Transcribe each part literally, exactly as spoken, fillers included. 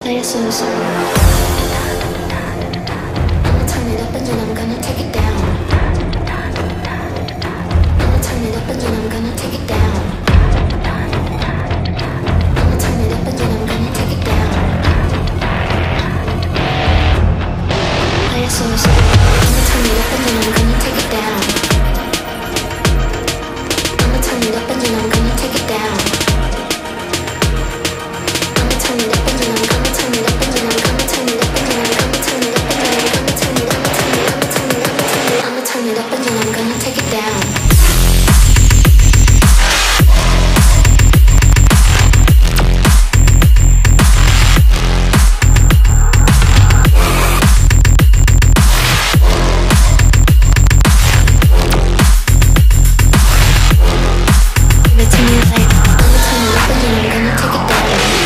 places. I'ma turn it up and then I'm gonna take it down. I'ma turn it up and then I'm gonna take it down. I'ma turn it up and then I'm gonna take it down. Places. I'ma turn it up and then I'm gonna take it down. I'ma turn it up and then I'm gonna take it down. Turn it up and then I'm gonna turn it up and then I'm gonna turn it up and then I'm gonna turn it up and then I'm gonna turn it up and then I'm gonna turn it up and then I'ma turn it up and then I'm gonna take it down. Give it to me like I'ma turn it up and then I'm gonna take it down.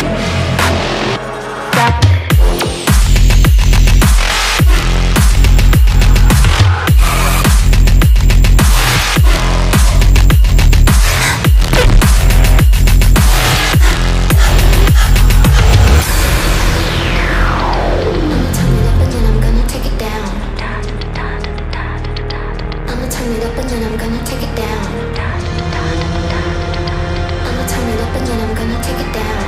Turn it up and then I'm gonna take it down. I'ma turn it up and then I'm gonna take it down.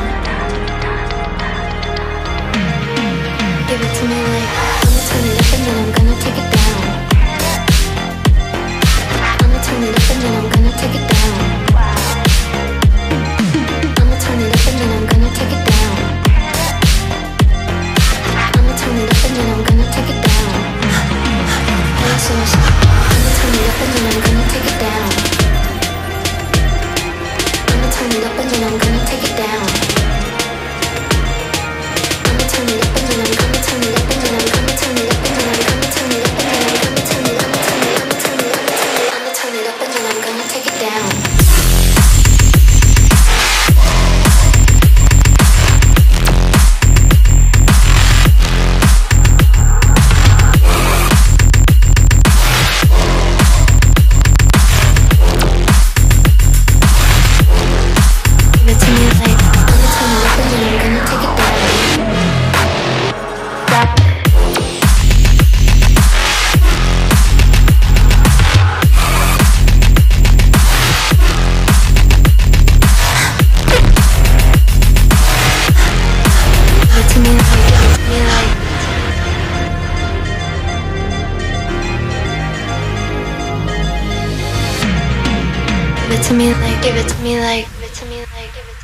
Give it to me like I'ma turn it up and then I'm gonna take it down. I'ma turn it up and then I'm gonna take it down. I'ma turn it up and then I'm gonna take it down. I'ma turn it up and then I'm gonna take it down. Places. Turn it up and then I'm gonna take it down. I'ma turn it up and then I'm gonna take it down. I'ma turn it up and then I'm gonna turn it up and then I'm gonna turn it up and then I'm gonna turn it up and then I'm gonna turn it up and turn it up and turn it up and turn it I'ma turn it up and then I'm gonna take it down. Give it to me like, give it to me like, give it to me like, give it to me like, give it to me like.